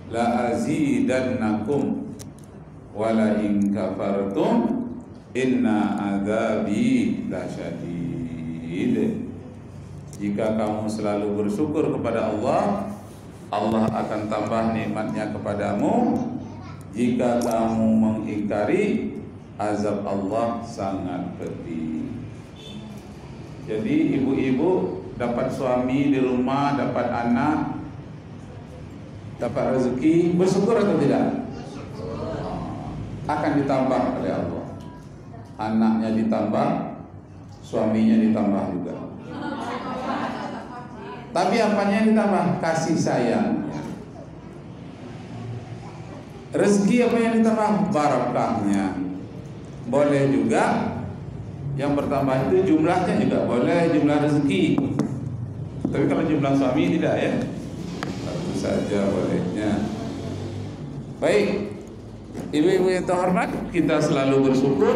la azidannakum wa la in kafartum inna adzabi lasyadid. Jika kamu selalu bersyukur kepada Allah, Allah akan tambah nikmatnya kepadamu. Jika kamu mengingkari, azab Allah sangat pedih. Jadi ibu-ibu dapat suami di rumah, dapat anak, dapat rezeki, bersyukur atau tidak? Akan ditambah oleh Allah. Anaknya ditambah, suaminya ditambah juga. Tapi apanya yang ditambah? Kasih sayangnya. Rezeki apa yang ditambah? Barakahnya. Boleh juga yang bertambah itu jumlahnya juga boleh, jumlah rezeki. Tapi kalau jumlah suami tidak ya. Satu saja bolehnya. Baik, ibu-ibu yang terhormat, kita selalu bersyukur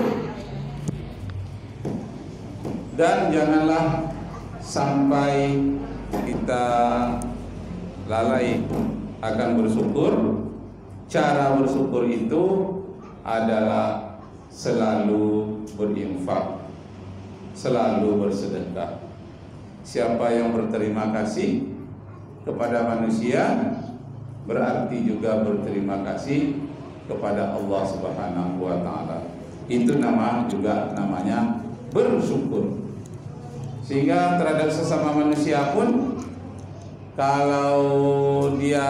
dan janganlah sampai kita lalai akan bersyukur. Cara bersyukur itu adalah selalu berinfak, selalu bersedekah. Siapa yang berterima kasih kepada manusia berarti juga berterima kasih kepada Allah Subhanahu wa taala. Itu namanya bersyukur. Sehingga terhadap sesama manusia pun, kalau dia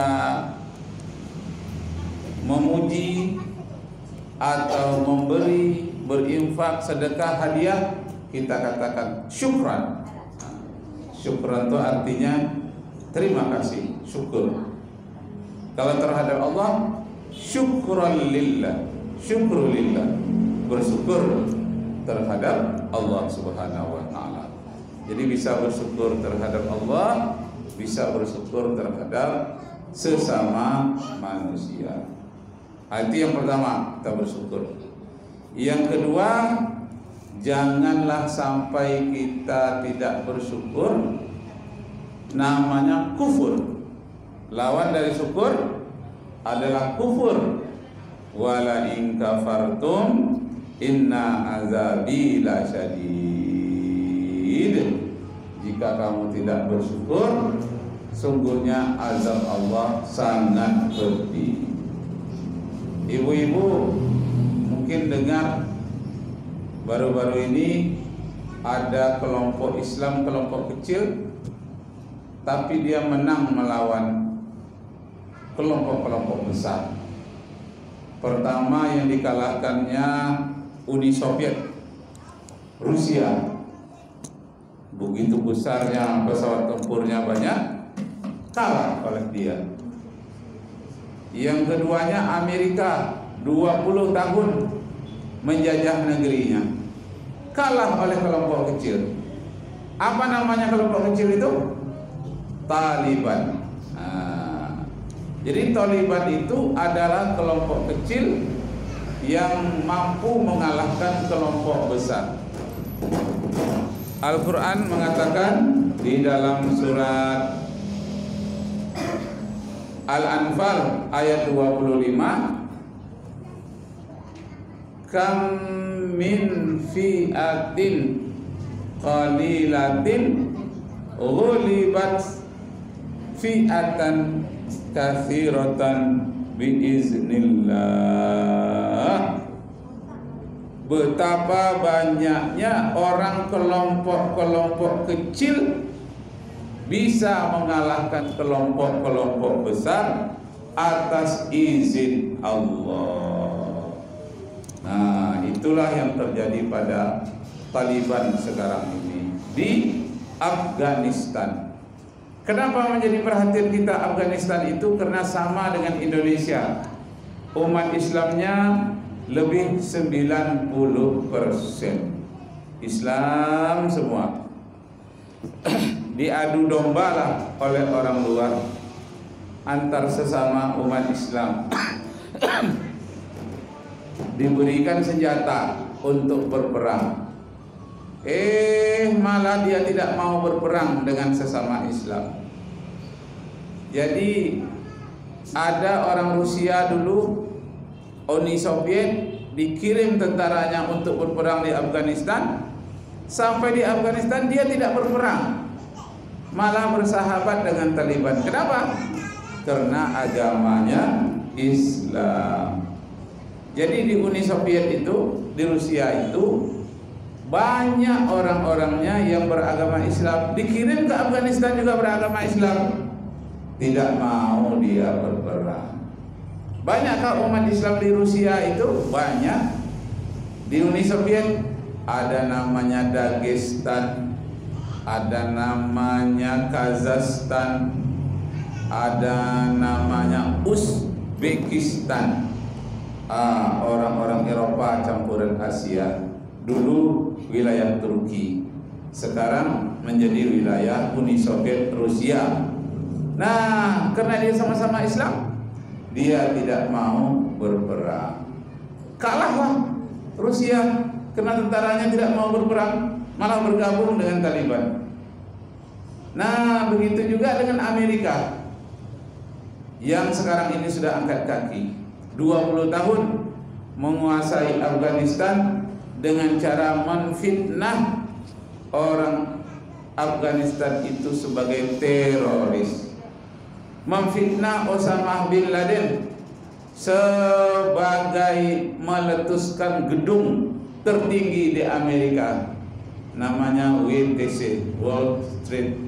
memuji atau memberi, berinfak, sedekah, hadiah, kita katakan syukran. Syukran itu artinya terima kasih, syukur. Kalau terhadap Allah, syukran lillah, syukru lillah, bersyukur terhadap Allah Subhanahu wa taala. Jadi bisa bersyukur terhadap Allah, bisa bersyukur terhadap sesama manusia. Itu yang pertama, kita bersyukur. Yang kedua, janganlah sampai kita tidak bersyukur, namanya kufur. Lawan dari syukur adalah kufur. Wala in kafartum inna azabi lasyadid. Jika kamu tidak bersyukur, sungguhnya azab Allah sangat pedih. Ibu-ibu mungkin dengar baru-baru ini ada kelompok Islam, kelompok kecil, tapi dia menang melawan kelompok-kelompok besar. Pertama yang dikalahkannya Uni Soviet, Rusia. Begitu besarnya, pesawat tempurnya banyak, kalah oleh dia. Yang keduanya Amerika, 20 tahun menjajah negerinya, kalah oleh kelompok kecil. Apa namanya kelompok kecil itu? Taliban. Jadi Taliban itu adalah kelompok kecil yang mampu mengalahkan kelompok besar. Al-Quran mengatakan di dalam surat Al-Anfal ayat 25, kam min fi'atin qalilatin ghulibat fi'atan katsiratan biiznillah. Betapa banyaknya orang kelompok-kelompok kecil bisa mengalahkan kelompok-kelompok besar atas izin Allah. Nah, itulah yang terjadi pada Taliban sekarang ini di Afghanistan. Kenapa menjadi perhatian kita Afghanistan itu? Karena sama dengan Indonesia, umat Islamnya lebih 90% Islam semua. Diadu domba lah oleh orang luar antar sesama umat Islam. Diberikan senjata untuk berperang, malah dia tidak mau berperang dengan sesama Islam. Jadi ada orang Rusia dulu, Uni Soviet, dikirim tentaranya untuk berperang di Afghanistan. Sampai di Afghanistan dia tidak berperang, malah bersahabat dengan Taliban. Kenapa? Karena agamanya Islam. Jadi di Uni Soviet itu, di Rusia itu, banyak orang-orangnya yang beragama Islam. Dikirim ke Afghanistan juga beragama Islam. Tidak mau dia berperang. Banyakkah umat Islam di Rusia itu? Banyak. Di Uni Soviet ada namanya Dagestan, ada namanya Kazakhstan, ada namanya Uzbekistan. Orang-orang Eropa campuran Asia. Dulu wilayah Turki, sekarang menjadi wilayah Uni Soviet Rusia. Nah, karena dia sama-sama Islam, dia tidak mau berperang. Kalahlah Rusia karena tentaranya tidak mau berperang, malah bergabung dengan Taliban. Nah, begitu juga dengan Amerika yang sekarang ini sudah angkat kaki, 20 tahun menguasai Afghanistan dengan cara menfitnah orang Afghanistan itu sebagai teroris, memfitnah Osama bin Laden sebagai meletuskan gedung tertinggi di Amerika, namanya WTC, Wall Street,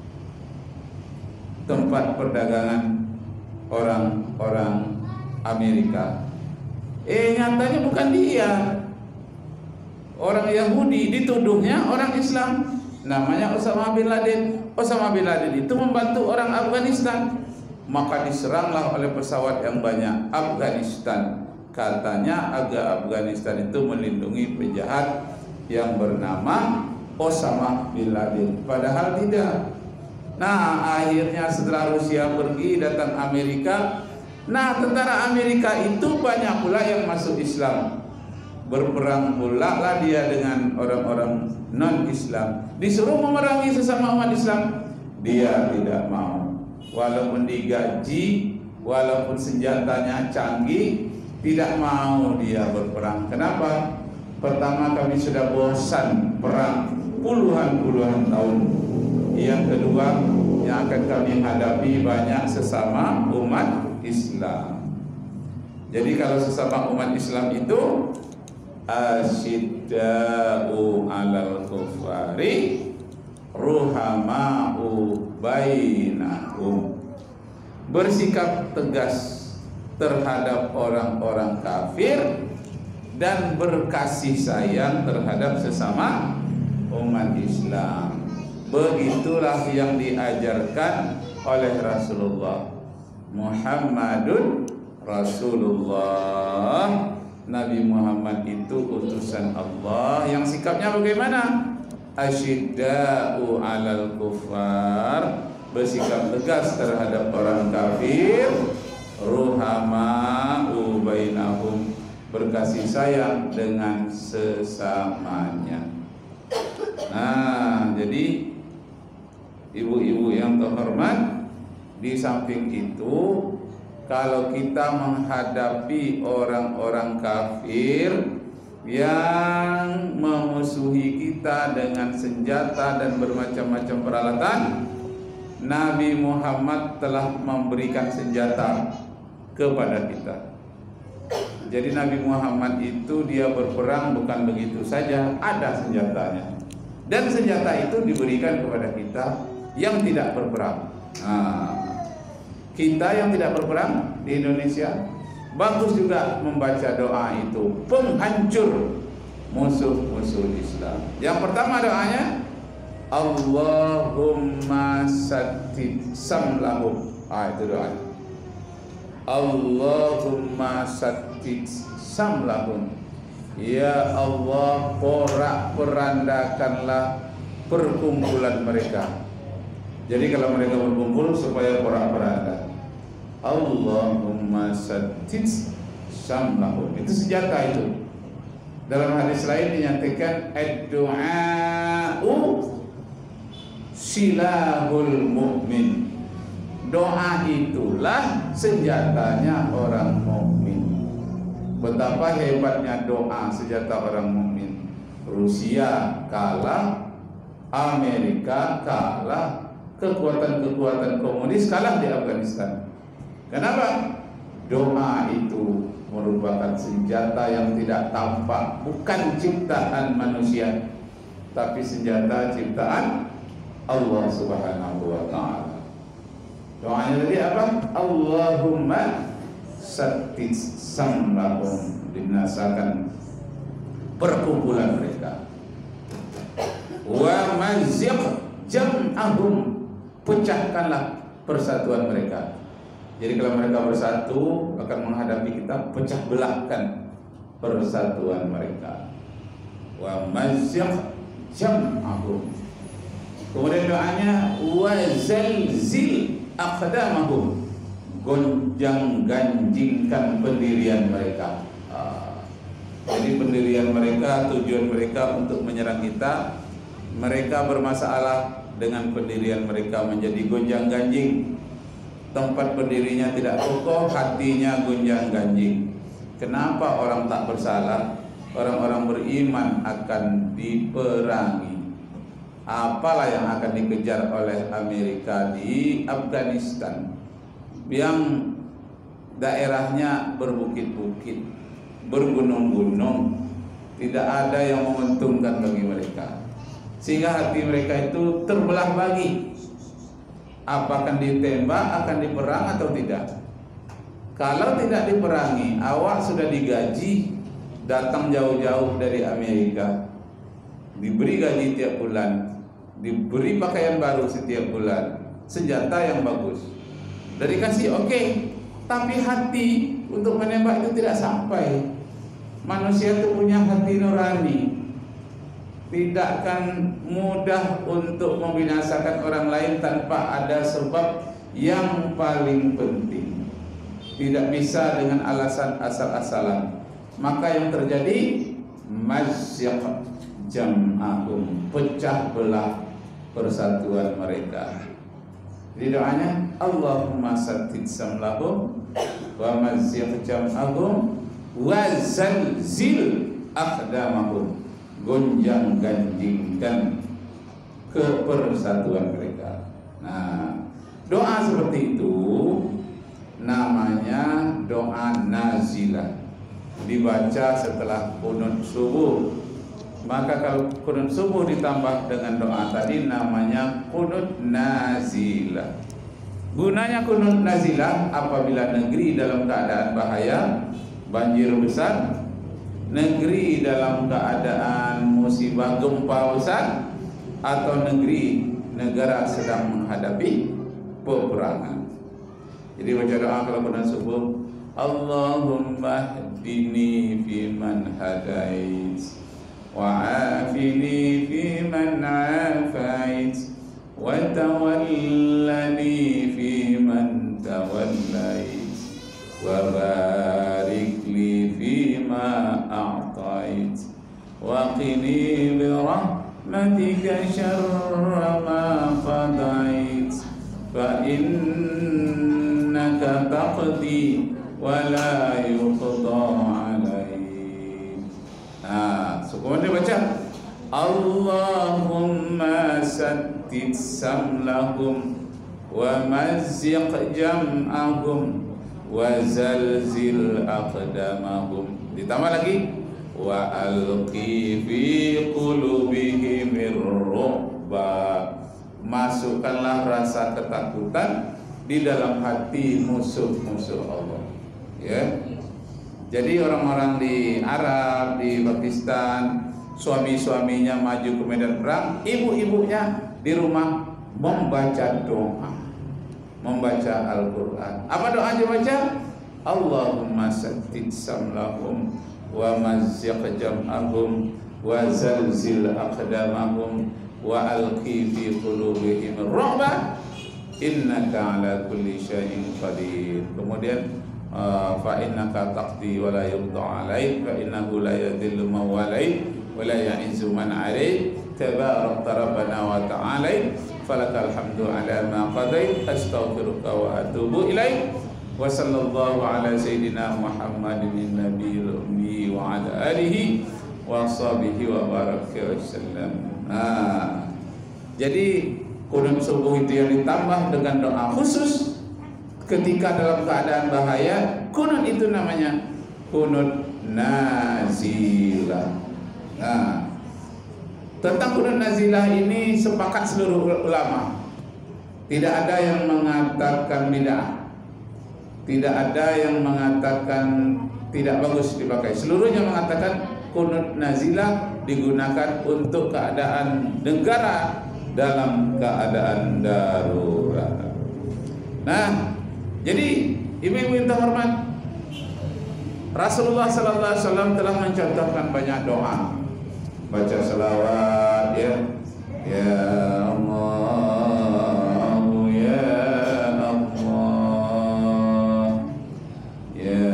tempat perdagangan orang-orang Amerika. Nyatanya bukan dia, orang Yahudi, dituduhnya orang Islam, namanya Osama bin Laden. Osama bin Laden itu membantu orang Afghanistan, maka diseranglah oleh pesawat yang banyak Afghanistan. Katanya agar Afghanistan itu melindungi penjahat yang bernama Osama bin Laden, padahal tidak. Nah, akhirnya setelah Rusia pergi, datang Amerika. Nah, tentara Amerika itu banyak pula yang masuk Islam. Berperang pula lah dia dengan orang-orang non-Islam. Disuruh memerangi sesama umat Islam, dia tidak mau. Walaupun digaji, walaupun senjatanya canggih, tidak mau dia berperang. Kenapa? Pertama, kami sudah bosan perang puluhan tahun. Yang kedua, yang akan kami hadapi banyak sesama umat Islam. Jadi kalau sesama umat Islam itu asyidda'u 'alal kufari ruhama'u bainahum, bersikap tegas terhadap orang-orang kafir dan berkasih sayang terhadap sesama umat Islam. Begitulah yang diajarkan oleh Rasulullah Muhammadun Rasulullah. Nabi Muhammad itu utusan Allah yang sikapnya bagaimana? Asyidda'u 'alal kufar, bersikap tegas terhadap orang kafir, ruhama'u bainahum, berkasih sayang dengan sesamanya. Nah, jadi ibu-ibu yang terhormat, di samping itu, kalau kita menghadapi orang-orang kafir yang memusuhi kita dengan senjata dan bermacam-macam peralatan, Nabi Muhammad telah memberikan senjata kepada kita. Jadi Nabi Muhammad itu dia berperang bukan begitu saja, ada senjatanya. Dan senjata itu diberikan kepada kita yang tidak berperang. Kita yang tidak berperang di Indonesia, bagus juga membaca doa itu, penghancur musuh-musuh Islam. Yang pertama doanya, Allahumma saddid samlahum. Itu doanya. Allahumma saddid samlahum. Ya Allah, porak-porandakanlah perkumpulan mereka. Jadi kalau mereka berkumpul supaya porak-poranda. Allahumma saddid samlahum. Itu senjata itu. Dalam hadis lain dinyatakan ad-du'a'u silahul mu'min. doa itulah senjatanya orang mukmin. Betapa hebatnya doa senjata orang mukmin. Rusia kalah, Amerika kalah, kekuatan-kekuatan komunis kalah di Afghanistan. Kenapa? Doa itu merupakan senjata yang tidak tampak, bukan ciptaan manusia, tapi senjata ciptaan Allah Subhanahu wa ta'ala. Doanya tadi apa? Allahumma saddid samlahum, dibinasakan perkumpulan mereka. Wa mazziq jam'ahum, pecahkanlah persatuan mereka. Jadi kalau mereka bersatu akan menghadapi kita, pecah belahkan persatuan mereka. Wa mazziq jam'ahum. Kemudian doanya wa zalzil aqdamahum, gonjang ganjingkan pendirian mereka. Jadi pendirian mereka, tujuan mereka untuk menyerang kita, mereka bermasalah dengan pendirian mereka menjadi gonjang ganjing. Tempat berdirinya tidak kokoh, hatinya gonjang ganjing. Kenapa orang tak bersalah? Orang-orang beriman akan diperangi. Apalah yang akan dikejar oleh Amerika di Afghanistan yang daerahnya berbukit-bukit, bergunung-gunung, tidak ada yang menguntungkan bagi mereka, sehingga hati mereka itu terbelah bagi. Apakah ditembak, akan diperang atau tidak? Kalau tidak diperangi, awak sudah digaji, datang jauh-jauh dari Amerika, diberi gaji tiap bulan, diberi pakaian baru setiap bulan, senjata yang bagus, udah dikasih oke, tapi hati untuk menembak itu tidak sampai. Manusia itu punya hati nurani, tidak akan mudah untuk membinasakan orang lain tanpa ada sebab yang paling penting. Tidak bisa dengan alasan asal-asalan. Maka yang terjadi mazziq jam'ahum, pecah belah persatuan mereka. Jadi doanya Allahumma saddid samlahum wa mazziq jam'ahum wa zalzil aqdamahum, gonjang ganjingkan kepersatuan mereka. Nah, doa seperti itu namanya doa nazilah, dibaca setelah qunut subuh. Maka kalau qunut subuh ditambah dengan doa tadi namanya qunut nazilah. Gunanya qunut nazilah apabila negeri dalam keadaan bahaya, banjir besar, negeri dalam keadaan musibah gempa besar, atau negara sedang menghadapi peperangan. Jadi baca doa kalau qunut subuh, Allahumma hdini fiman hadait wa afini fiman afait wa tawallani fiman tawallait wa barik li fima a'tait wa qini bi rahmatika syarra ma qadait fa innaka taqdi wa la yuqda alaik. Nah, kemudian baca Allahumma saddid samlahum wa mazziq jam'ahum wa zalzil aqdamahum. Ditambah lagi wa alqi fi qulubihim ar-ru'ba, masukkanlah rasa ketakutan di dalam hati musuh-musuh Allah. Ya. Jadi orang-orang di Arab, di Pakistan, suami-suaminya maju ke medan perang, ibu-ibunya di rumah membaca doa, membaca Al-Quran. Apa doa dibaca? Allahumma saddid samlahum wa mazziq jam'ahum wa zalzil aqdamahum wa alqi fi qulubihim ar-ru'ba innaka ala kulli syai'in qadir. Kemudian fa innaka taqdi wa la yuqda 'alaik fa innahu la yadhillu man walait wa la ya'izzu man 'alaik tabarakta rabbana wa ta'ala falakal hamdu ala ma qadait, astaghfiruka wa atubu ilaik. Wa sallallahu ala sayyidina Muhammadin nabiyil ummi wa ala alihi wa sahbihi wa baraka wasallam. Jadi kunut subuh itu yang ditambah dengan doa khusus ketika dalam keadaan bahaya. Kunut itu namanya kunut nazilah. Tentang kunut nazilah ini sepakat seluruh ulama. Tidak ada yang mengatakan bid'ah, tidak ada yang mengatakan tidak bagus dipakai. Seluruhnya mengatakan kunut nazilah digunakan untuk keadaan negara dalam keadaan darurat. Nah, jadi ibu-ibu yang terhormat, Rasulullah sallallahu alaihi wasallam telah mencontohkan banyak doa. Baca selawat ya. Ya Allah, ya Allah, ya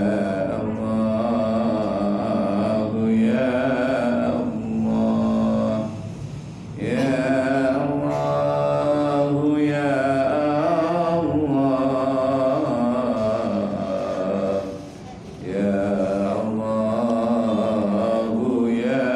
Allah, ya Allah, ya Allah, ya Allah, ya Allah, ya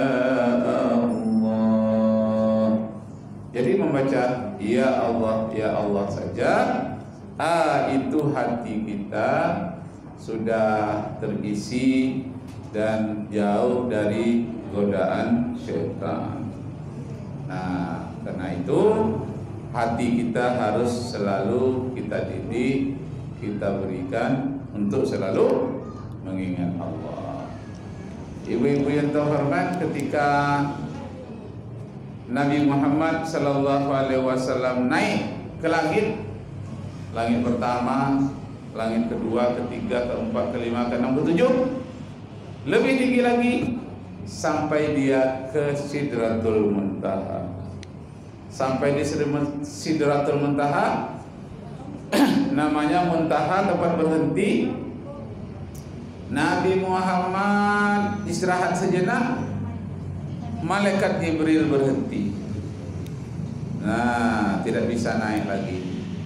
Allah. Jadi membaca ya Allah saja, itu hati kita sudah terisi dan jauh dari godaan syaitan. Nah, karena itu hati kita harus selalu kita didik, kita berikan untuk selalu mengingat Allah. Ibu-ibu yang terhormat, ketika Nabi Muhammad sallallahu alaihi wasallam naik ke langit, langit pertama, langit kedua, ketiga, keempat, kelima, keenam, ketujuh, lebih tinggi lagi sampai dia ke Sidratul Muntaha. Sampai di Sidratul Muntaha, namanya Muntaha, tempat berhenti. Nabi Muhammad istirahat sejenak, malaikat Jibril berhenti. Nah, tidak bisa naik lagi.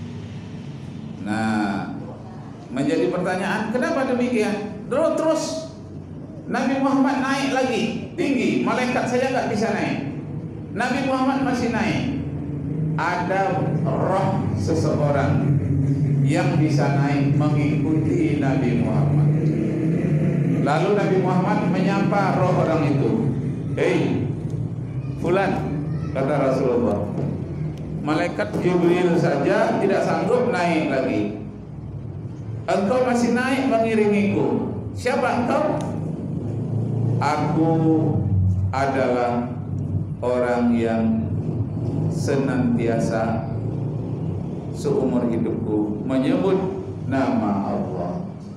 Nah, menjadi pertanyaan, kenapa demikian? Terus Nabi Muhammad naik lagi tinggi, malaikat saja nggak bisa naik, Nabi Muhammad masih naik. Ada roh seseorang yang bisa naik mengikuti Nabi Muhammad. Lalu Nabi Muhammad menyapa roh orang itu, "Hei, fulan," kata Rasulullah. Malaikat Jibril saja tidak sanggup naik lagi, engkau masih naik mengiringiku. Siapa engkau? Aku adalah orang yang senantiasa seumur hidupku menyebut nama Allah.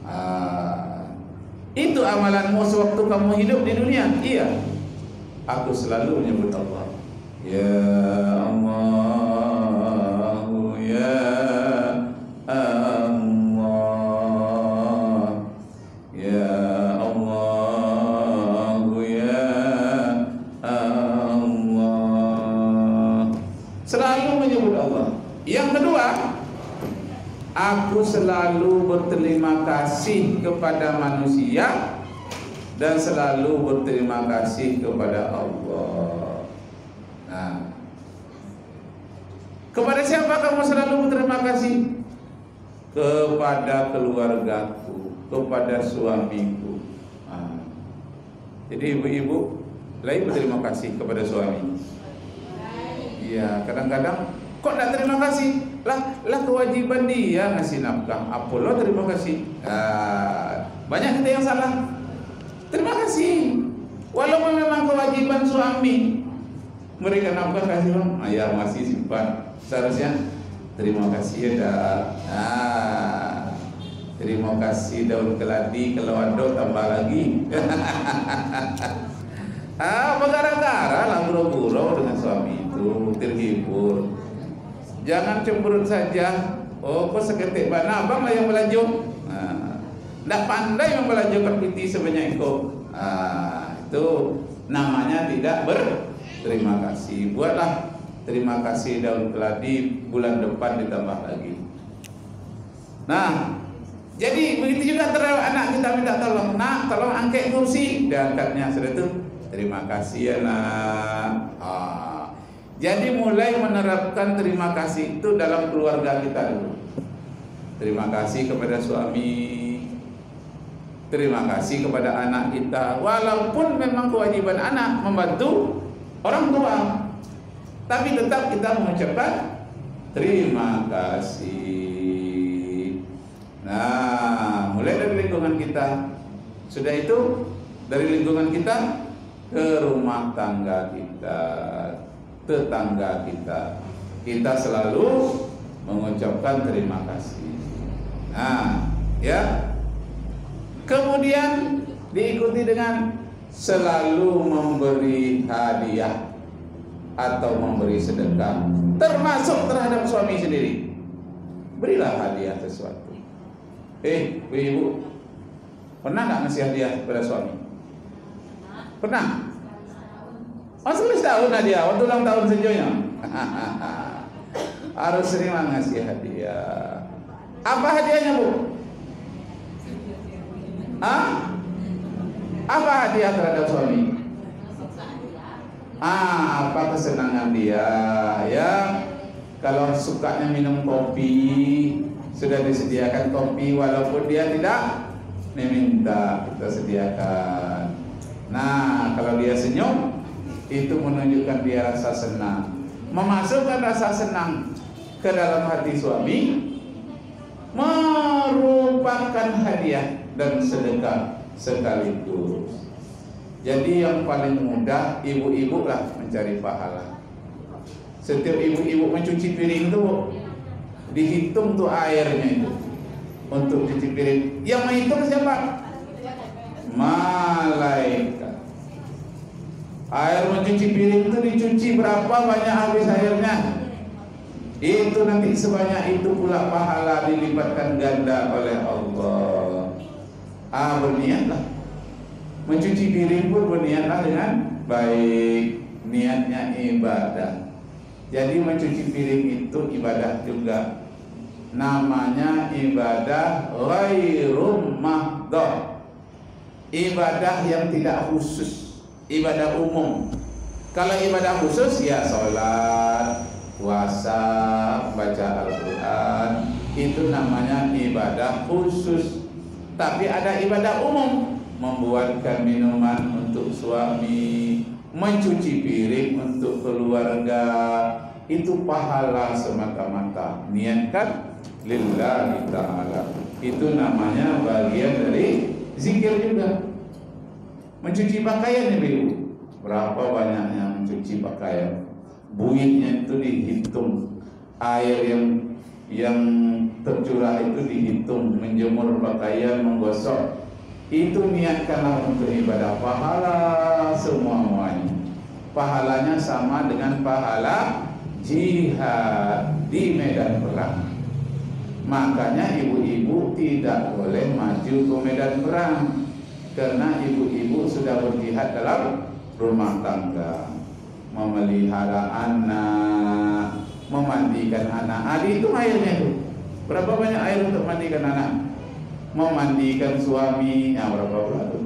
Itu amalanmu sewaktu kamu hidup di dunia? Iya, aku selalu menyebut Allah. Ya Allah, ya Allah, ya Allah, ya Allah. Selalu menyebut Allah. Yang kedua, aku selalu berterima kasih kepada manusia dan selalu berterima kasih kepada Allah. Nah, kepada siapa kamu selalu berterima kasih? Kepada keluargaku, kepada suamiku. Jadi ibu-ibu lain berterima kasih kepada suami. Iya, kadang-kadang kok tidak terima kasih? Lah kewajiban dia ngasih nafkah. Apa lo terima kasih? Banyak kita yang salah. Terima kasih, walaupun memang kewajiban suami memberikan nafkah, kasih bang, ya masih simpan. Seharusnya terima kasih ya dah. Terima kasih daun keladi, kalau ada tambah lagi. Gara-gara lah buru-buru dengan suami itu terhibur. Jangan cemberut saja. Oh, kok seketik bana abang lah yang belanja. Tidak pandai membelanjakan piti sebanyak itu. Itu namanya tidak berterima kasih. Buatlah terima kasih daun keladi, bulan depan ditambah lagi. Nah, jadi begitu juga terhadap anak kita minta tolong, nak tolong angkat kursi, dan angkatnya sudah itu, terima kasih ya nak. Jadi mulai menerapkan terima kasih itu dalam keluarga kita dulu. Terima kasih kepada suami, terima kasih kepada anak kita. Walaupun memang kewajiban anak membantu orang tua, tapi tetap kita mengucapkan terima kasih. Nah, mulai dari lingkungan kita. Sudah itu dari lingkungan kita ke rumah tangga kita, tetangga kita. Kita selalu mengucapkan terima kasih. Nah, ya. Kemudian diikuti dengan selalu memberi hadiah atau memberi sedekah, termasuk terhadap suami sendiri. Berilah hadiah sesuatu. Ibu, pernah nggak ngasih hadiah kepada suami? Pernah? Masih setahun hadiah, waktu ulang tahun senjonya. Harus sering ngasih hadiah. Apa hadiahnya, Bu? Apa hadiah terhadap suami? Apa kesenangan dia? Ya, kalau sukanya minum kopi, sudah disediakan kopi walaupun dia tidak meminta, kita sediakan. Nah, kalau dia senyum, itu menunjukkan dia rasa senang. Memasukkan rasa senang ke dalam hati suami merupakan hadiah dan sedekah sekaligus. Jadi yang paling mudah ibu-ibu lah mencari pahala. Setiap ibu-ibu mencuci piring itu dihitung tuh airnya itu untuk cuci piring. Yang menghitung siapa? Malaikat. Air mencuci piring itu dicuci berapa banyak habis airnya, itu nanti sebanyak itu pula pahala dilipatkan ganda oleh Allah. Berniatlah mencuci piring pun, berniatlah dengan baik, niatnya ibadah. Jadi mencuci piring itu ibadah juga. Namanya ibadah ghairum mahdhah, ibadah yang tidak khusus, ibadah umum. Kalau ibadah khusus ya sholat, puasa, baca Al-Quran, itu namanya ibadah khusus. Tapi ada ibadah umum, membuatkan minuman untuk suami, mencuci piring untuk keluarga, itu pahala semata-mata niatkan lillahi ta'ala. Itu namanya bagian dari zikir juga. Mencuci pakaian ibu, berapa banyaknya mencuci pakaian, buihnya itu dihitung, air yang tercurah itu dihitung, menjemur pakaian, menggosok, itu niatkanlah untuk ibadah, pahala semuanya. Pahalanya sama dengan pahala jihad di medan perang. Makanya ibu-ibu tidak boleh maju ke medan perang, karena ibu-ibu sudah berjihad dalam rumah tangga, memelihara anak, memandikan anak. Itu airnya itu. Berapa banyak air untuk mandikan anak? Memandikan suami, berapa pula itu?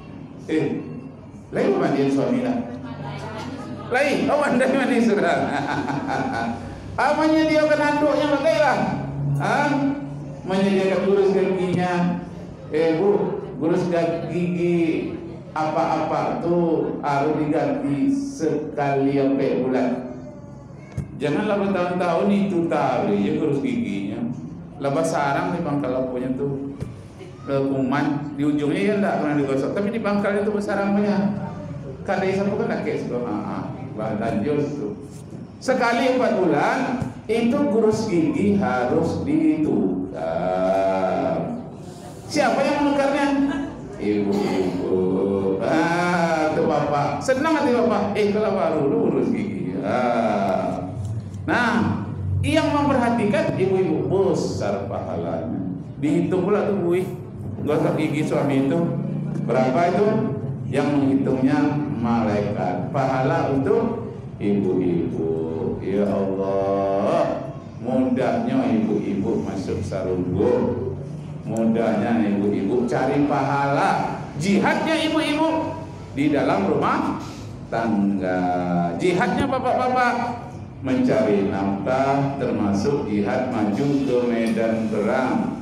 Lain memandikan suami lah. Lain, mandi sudah. Menyediakan handuknya pakailah. Menyediakan gurus giginya. Gurus gigi apa-apa tuh harus diganti sekali sampai bulan. Janganlah bertahun-tahun itu tarik ya gurus giginya. Lepas sarang di pangkal lampunya tuh kuman di ujungnya ya enggak pernah digosok, tapi di pangkal itu bersarang banyak. Kadai sama kan nakes lanjut tuh. Sekali 4 bulan itu gurus gigi harus ditukar. Siapa yang menukarnya? Ibu-ibu. Itu bapak. Senang hati bapak. Kalau baru gurus gigi. Nah, yang memperhatikan ibu-ibu besar pahalanya. Dihitung pula tuh buih gosok gigi suami itu berapa itu? Yang menghitungnya malaikat. Pahala untuk ibu-ibu. Ya Allah, mudahnya ibu-ibu masuk sarunggo, mudahnya ibu-ibu cari pahala, jihadnya ibu-ibu di dalam rumah tangga, jihadnya bapak-bapak mencari nafkah, termasuk jihad maju ke medan perang.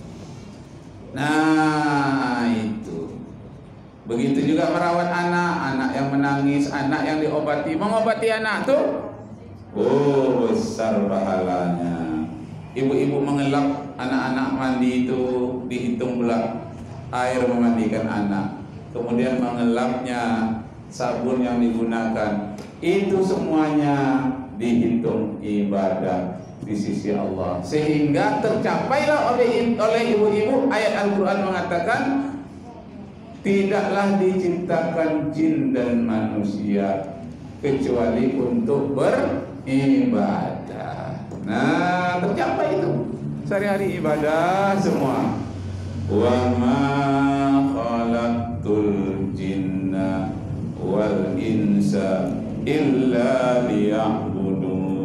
Nah itu, begitu juga merawat anak yang menangis, anak yang diobati, mengobati anak tuh, oh besar pahalanya. Ibu-ibu mengelap anak-anak mandi itu, dihitung pula air memandikan anak, kemudian mengelapnya, sabun yang digunakan, itu semuanya dihitung ibadah di sisi Allah, sehingga tercapailah oleh ibu-ibu ayat Al-Quran mengatakan tidaklah diciptakan jin dan manusia kecuali untuk beribadah. Nah, tercapai itu sehari-hari ibadah semua. Wa ma khalaqtul jinna wal insa illa liya'budun.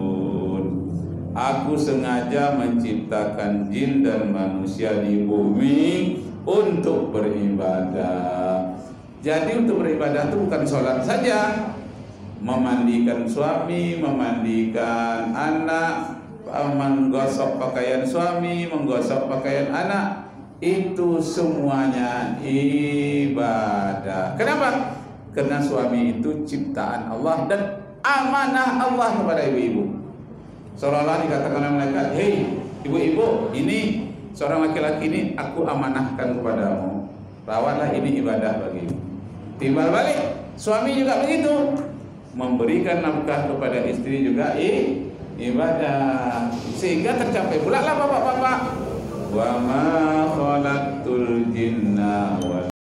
Aku sengaja menciptakan jin dan manusia di bumi untuk beribadah. Jadi untuk beribadah itu bukan sholat saja, memandikan suami, memandikan anak, menggosok pakaian suami, menggosok pakaian anak, itu semuanya ibadah. Kenapa? Karena suami itu ciptaan Allah dan amanah Allah kepada ibu-ibu. Seolah-olah dikatakan oleh malaikat, hei ibu-ibu, ini seorang laki-laki ini aku amanahkan kepadamu, rawatlah, ini ibadah bagimu. Timbal balik, suami juga begitu, memberikan nafkah kepada istri juga ibadah, sehingga tercapai pula lah bapak-bapak. Wa ma khalaqtul jinna